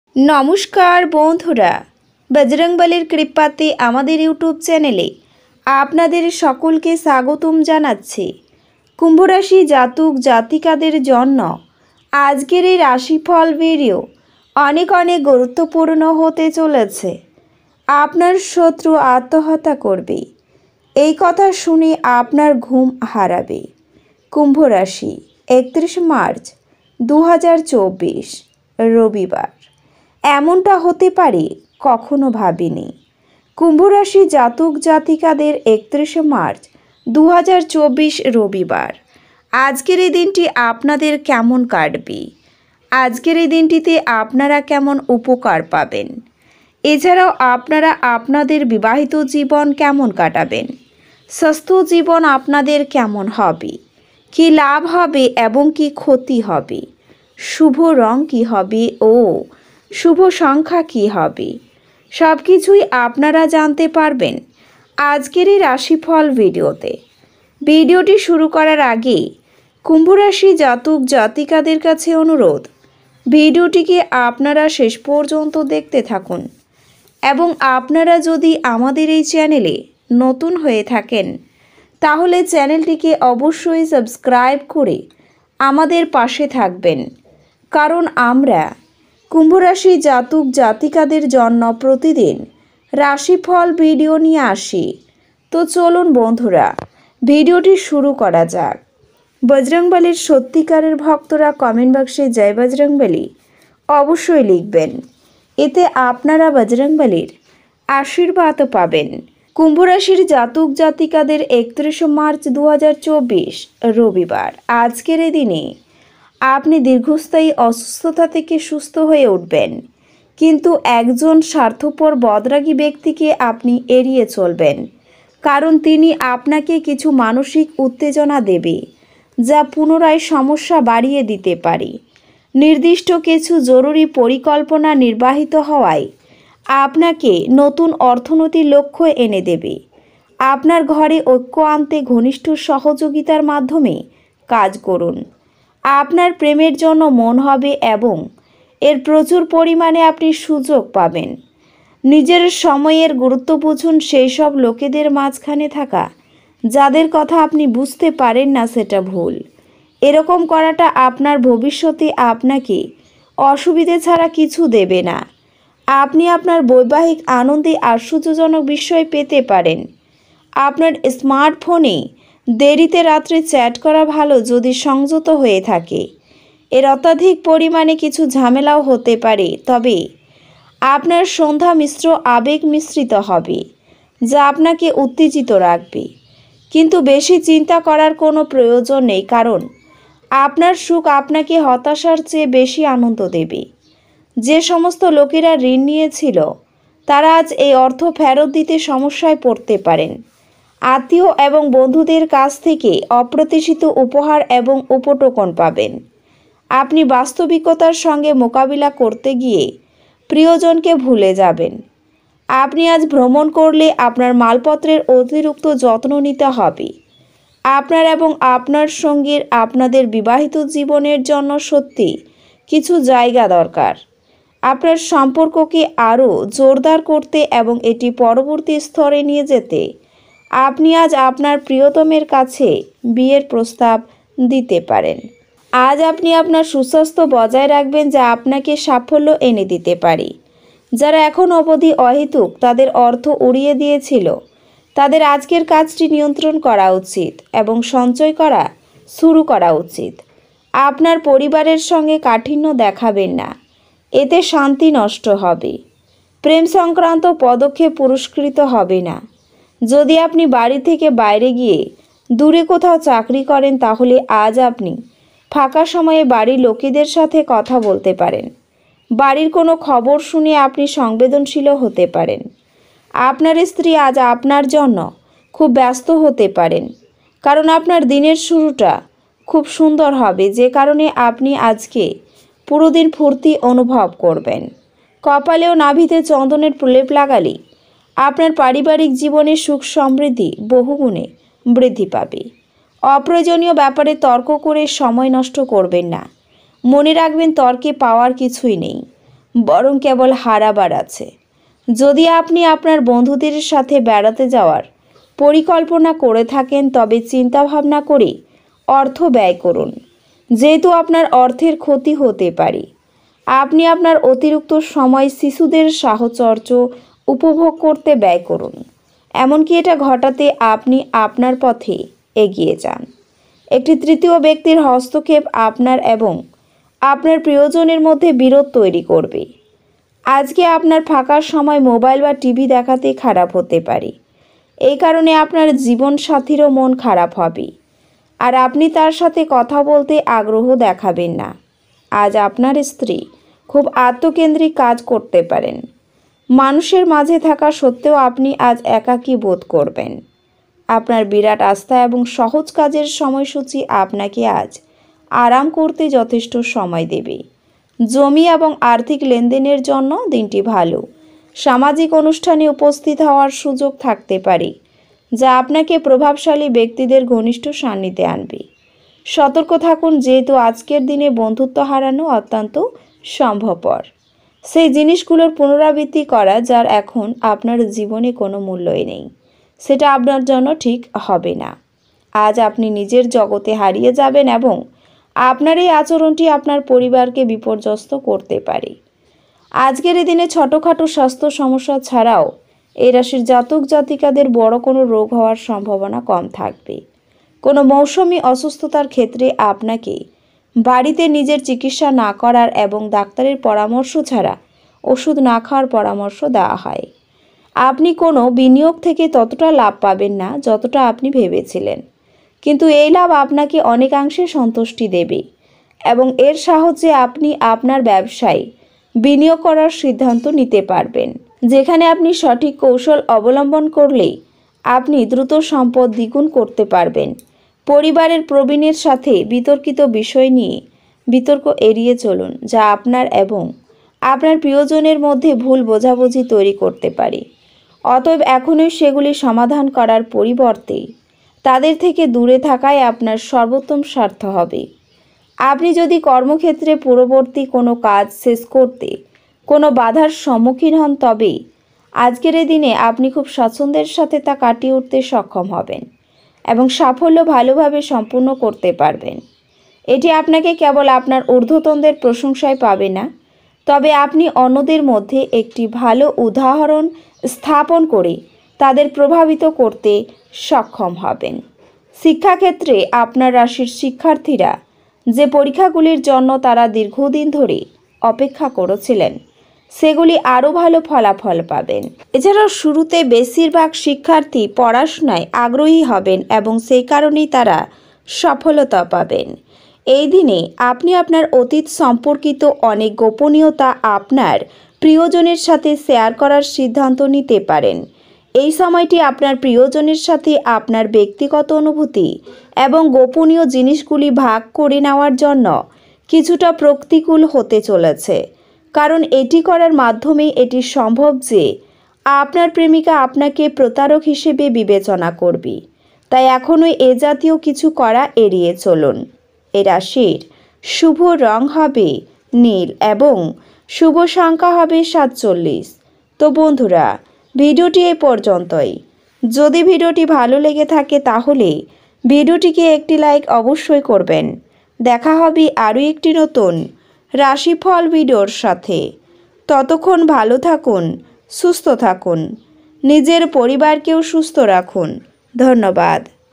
নমস্কার বন্ধুরা, বজরংবলীর কৃপাতে আমাদের ইউটিউব চ্যানেলে আপনাদের সকলকে স্বাগতম জানাচ্ছি। কুম্ভ রাশি জাতক জাতিকাদের জন্য আজকের এই রাশিফল ভিডিও অনেক গুরুত্বপূর্ণ হতে চলেছে। আপনার শত্রু আত্মহত্যা করবে, এই কথা শুনে আপনার ঘুম হারাবে। কুম্ভ রাশি 31 মার্চ 2024 রবিবার। এমনটা হতে পারে কখনো ভাবিনি। কুম্ভ রাশি জাতক জাতিকাদের 31 মার্চ 2024 রবিবার। আজকের এই দিনটি আপনাদের কেমন কাটবে? আজকের এই দিনটিতে আপনারা কেমন উপকার পাবেন? এছাড়াও আপনারা আপনাদের বিবাহিত জীবন কেমন কাটাবেন? স্বাস্থ্য জীবন আপনাদের কেমন হবে? কি লাভ হবে এবং কি ক্ষতি হবে? শুভ রং কি হবে ও শুভ সংখ্যা কি হবে? সব কিছুই আপনারা জানতে পারবেন আজকের এই রাশিফল ভিডিওতে। ভিডিওটি শুরু করার আগে কুম্ভ রাশি জাতক জাতিকাদের কাছে অনুরোধ, ভিডিওটিকে আপনারা শেষ পর্যন্ত দেখতে থাকুন এবং আপনারা যদি আমাদের এই চ্যানেলে নতুন হয়ে থাকেন তাহলে চ্যানেলটিকে অবশ্যই সাবস্ক্রাইব করে আমাদের পাশে থাকবেন, কারণ আমরা কুম্ভ রাশি জাতক জাতিকাদের জন্য প্রতিদিন রাশিফল ভিডিও নিয়ে আসি। তো চলুন বন্ধুরা, ভিডিওটি শুরু করা যাক। বজরংবলীর সত্যিকারের ভক্তরা কমেন্ট বক্সে জয় বজরংবলী অবশ্যই লিখবেন, এতে আপনারা বজরংবলীর আশীর্বাদ পাবেন। কুম্ভ রাশির জাতক জাতিকাদের 31 মার্চ 2024 রবিবার। আজকের এই দিনে আপনি দীর্ঘস্থায়ী অসুস্থতা থেকে সুস্থ হয়ে উঠবেন, কিন্তু একজন স্বার্থপর বদরাগী ব্যক্তিকে আপনি এড়িয়ে চলবেন, কারণ তিনি আপনাকে কিছু মানসিক উত্তেজনা দেবে যা পুনরায় সমস্যা বাড়িয়ে দিতে পারে। নির্দিষ্ট কিছু জরুরি পরিকল্পনা নির্বাহিত হওয়ায় আপনাকে নতুন অর্থনৈতিক লক্ষ্য এনে দেবে। আপনার ঘরে ঐক্য আনতে ঘনিষ্ঠ সহযোগিতার মাধ্যমে কাজ করুন। আপনার প্রেমের জন্য মন হবে এবং এর প্রচুর পরিমাণে আপনি সুযোগ পাবেন। নিজের সময়ের গুরুত্ব বুঝুন, সেই সব লোকেদের মাঝখানে থাকা যাদের কথা আপনি বুঝতে পারেন না সেটা ভুল। এরকম করাটা আপনার ভবিষ্যতে আপনাকে অসুবিধে ছাড়া কিছু দেবে না। আপনি আপনার বৈবাহিক আনন্দে আশ্চর্যজনক বিষয় পেতে পারেন। আপনার স্মার্টফোনে দেরিতে রাত্রে চ্যাট করা ভালো যদি সংযত হয়ে থাকে। এর অত্যাধিক পরিমাণে কিছু ঝামেলাও হতে পারে, তবে আপনার সন্ধ্যা মিশ্র আবেগ মিশ্রিত হবে যা আপনাকে উত্তেজিত রাখবে। কিন্তু বেশি চিন্তা করার কোনো প্রয়োজন নেই, কারণ আপনার সুখ আপনাকে হতাশার চেয়ে বেশি আনন্দ দেবে। যে সমস্ত লোকেরা ঋণ নিয়েছিল তারা আজ এই অর্থ ফেরত দিতে সমস্যায় পড়তে পারেন। আত্মীয় এবং বন্ধুদের কাছ থেকে অপ্রত্যাশিত উপহার এবং উপটোকন পাবেন। আপনি বাস্তবিকতার সঙ্গে মোকাবিলা করতে গিয়ে প্রিয়জনকে ভুলে যাবেন। আপনি আজ ভ্রমণ করলে আপনার মালপত্রের অতিরিক্ত যত্ন নিতে হবে। আপনার এবং আপনার সঙ্গীর আপনাদের বিবাহিত জীবনের জন্য সত্যি কিছু জায়গা দরকার। আপনার সম্পর্ককে আরও জোরদার করতে এবং এটি পরবর্তী স্তরে নিয়ে যেতে আপনি আজ আপনার প্রিয়তমের কাছে বিয়ের প্রস্তাব দিতে পারেন। আজ আপনি আপনার সুস্বাস্থ্য বজায় রাখবেন, যা আপনাকে সাফল্য এনে দিতে পারে। যারা এখন অবধি অহেতুক তাদের অর্থ উড়িয়ে দিয়েছিল তাদের আজকের কাজটি নিয়ন্ত্রণ করা উচিত এবং সঞ্চয় করা শুরু করা উচিত। আপনার পরিবারের সঙ্গে কাঠিন্য দেখাবেন না, এতে শান্তি নষ্ট হবে। প্রেম সংক্রান্ত পদক্ষেপ পুরস্কৃত হবে না। যদি আপনি বাড়ি থেকে বাইরে গিয়ে দূরে কোথাও চাকরি করেন তাহলে আজ আপনি ফাঁকা সময়ে বাড়ির লোকেদের সাথে কথা বলতে পারেন। বাড়ির কোনো খবর শুনে আপনি সংবেদনশীল হতে পারেন। আপনার স্ত্রী আজ আপনার জন্য খুব ব্যস্ত হতে পারেন, কারণ আপনার দিনের শুরুটা খুব সুন্দর হবে, যে কারণে আপনি আজকে পুরো দিন ফুর্তি অনুভব করবেন। কপালে ও নাভিতে চন্দনের প্রলেপ লাগালে আপনার পারিবারিক জীবনে সুখ সমৃদ্ধি বহুগুণে বৃদ্ধি পাবে। অপ্রয়োজনীয় ব্যাপারে তর্ক করে সময় নষ্ট করবেন না। মনে রাখবেন, তর্কে পাওয়ার কিছুই নেই। বরং কেবল হারাবার আছে। যদি আপনি আপনার বন্ধুদের সাথে বেড়াতে যাওয়ার পরিকল্পনা করে থাকেন তবে চিন্তাভাবনা করে অর্থ ব্যয় করুন, যেহেতু আপনার অর্থের ক্ষতি হতে পারে। আপনি আপনার অতিরিক্ত সময় শিশুদের সাহচর্য উপভোগ করতে ব্যয় করুন, এমনকি এটা ঘটাতে আপনি আপনার পথে এগিয়ে যান। একটি তৃতীয় ব্যক্তির হস্তক্ষেপ আপনার এবং আপনার প্রিয়জনের মধ্যে বিরোধ তৈরি করবে। আজকে আপনার ফাঁকা সময় মোবাইল বা টিভি দেখাতে খারাপ হতে পারে। এই কারণে আপনার জীবনসাথীরও মন খারাপ হবে, আর আপনি তার সাথে কথা বলতে আগ্রহ দেখাবেন না। আজ আপনার স্ত্রী খুব আত্মকেন্দ্রিক কাজ করতে পারেন। মানুষের মাঝে থাকা সত্ত্বেও আপনি আজ একাকী বোধ করবেন। আপনার বিরাট আস্থা এবং সহজ কাজের সময়সূচি আপনাকে আজ আরাম করতে যথেষ্ট সময় দেবে। জমি এবং আর্থিক লেনদেনের জন্য দিনটি ভালো। সামাজিক অনুষ্ঠানে উপস্থিত হওয়ার সুযোগ থাকতে পারে, যা আপনাকে প্রভাবশালী ব্যক্তিদের ঘনিষ্ঠ সান্নিধ্যে আনবে। সতর্ক থাকুন, যেহেতু আজকের দিনে বন্ধুত্ব হারানো অত্যন্ত সম্ভবপর। সেই জিনিসগুলোর পুনরাবৃত্তি করা যার এখন আপনার জীবনে কোনো মূল্যই নেই, সেটা আপনার জন্য ঠিক হবে না। আজ আপনি নিজের জগতে হারিয়ে যাবেন এবং আপনার এই আচরণটি আপনার পরিবারকে বিপর্যস্ত করতে পারে। আজকের এই দিনে ছোটোখাটো স্বাস্থ্য সমস্যা ছাড়াও এই রাশির জাতক জাতিকাদের বড় কোনো রোগ হওয়ার সম্ভাবনা কম থাকবে। কোনো মৌসুমি অসুস্থতার ক্ষেত্রে আপনাকে বাড়িতে নিজের চিকিৎসা না করার এবং ডাক্তারের পরামর্শ ছাড়া ওষুধ না খাওয়ার পরামর্শ দেওয়া হয়। আপনি কোনো বিনিয়োগ থেকে ততটা লাভ পাবেন না যতটা আপনি ভেবেছিলেন, কিন্তু এই লাভ আপনাকে অনেকাংশে সন্তুষ্টি দেবে এবং এর সাহায্যে আপনি আপনার ব্যবসায় বিনিয়োগ করার সিদ্ধান্ত নিতে পারবেন, যেখানে আপনি সঠিক কৌশল অবলম্বন করলেই আপনি দ্রুত সম্পদ দ্বিগুণ করতে পারবেন। পরিবারের প্রবীণের সাথে বিতর্কিত বিষয় নিয়ে বিতর্ক এড়িয়ে চলুন, যা আপনার এবং আপনার প্রিয়জনের মধ্যে ভুল বোঝাবুঝি তৈরি করতে পারে। অতএব এখনই সেগুলি সমাধান করার পরিবর্তে তাদের থেকে দূরে থাকাই আপনার সর্বোত্তম স্বার্থ হবে। আপনি যদি কর্মক্ষেত্রে পূর্ববর্তী কোনো কাজ শেষ করতে কোনো বাধার সম্মুখীন হন, তবে আজকের এই দিনে আপনি খুব স্বাচ্ছন্দ্যের সাথে তা কাটিয়ে উঠতে সক্ষম হবেন এবং সাফল্য ভালোভাবে সম্পূর্ণ করতে পারবেন। এটি আপনাকে কেবল আপনার ঊর্ধ্বতনদের প্রশংসায় পাবে না, তবে আপনি অন্যদের মধ্যে একটি ভালো উদাহরণ স্থাপন করে তাদের প্রভাবিত করতে সক্ষম হবেন। শিক্ষাক্ষেত্রে আপনার রাশির শিক্ষার্থীরা যে পরীক্ষাগুলির জন্য তারা দীর্ঘদিন ধরে অপেক্ষা করেছিলেন, সেগুলি আরও ভালো ফলাফল পাবেন। এছাড়াও শুরুতে বেশিরভাগ শিক্ষার্থী পড়াশোনায় আগ্রহী হবেন এবং সেই কারণেই তারা সফলতা পাবেন। এই দিনে আপনি আপনার অতীত সম্পর্কিত অনেক গোপনীয়তা আপনার প্রিয়জনের সাথে শেয়ার করার সিদ্ধান্ত নিতে পারেন। এই সময়টি আপনার প্রিয়জনের সাথে আপনার ব্যক্তিগত অনুভূতি এবং গোপনীয় জিনিসগুলি ভাগ করে নেওয়ার জন্য কিছুটা প্রতিকূল হতে চলেছে, কারণ এটি করার মাধ্যমে এটি সম্ভব যে আপনার প্রেমিকা আপনাকে প্রতারক হিসেবে বিবেচনা করবে। তাই এখনই এ জাতীয় কিছু করা এড়িয়ে চলুন। এ রাশির শুভ রং হবে নীল এবং শুভ সংখ্যা হবে 47। তো বন্ধুরা, ভিডিওটি এই পর্যন্তই। যদি ভিডিওটি ভালো লেগে থাকে তাহলে ভিডিওটিকে একটি লাইক অবশ্যই করবেন। দেখা হবে আরও একটি নতুন রাশিফল ভিডিওর সাথে। ততক্ষণ ভালো থাকুন, সুস্থ থাকুন, নিজের পরিবারকেও সুস্থ রাখুন। ধন্যবাদ।